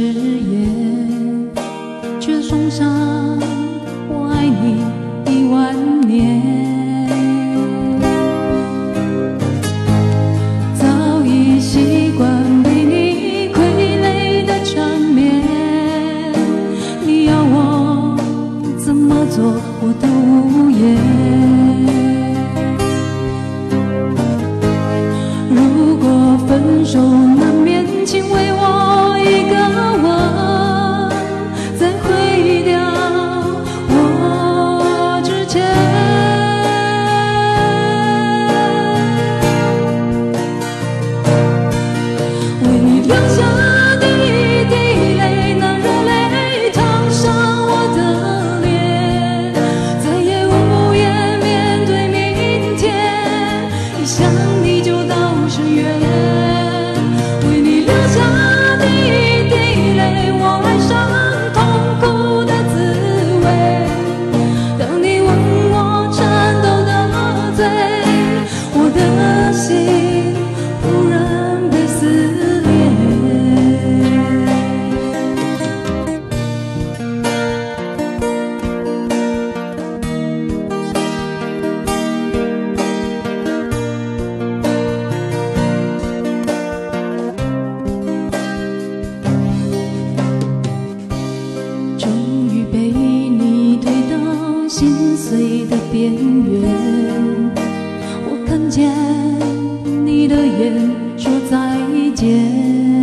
言，却送上我爱你10000年。早已习惯被你傀儡的缠绵，你要我怎么做我都无言。如果分手难免，请为我一个吻，再毁掉我之前。为你流下的一滴泪，那热泪烫伤我的脸，再也无颜面对明天，一想你就到深渊。为你流下的一滴泪，我爱上痛苦的滋味。当你吻我颤抖的嘴，我的心忽然被撕裂。终于被你推到心碎的边缘，我看见你的眼，说再见。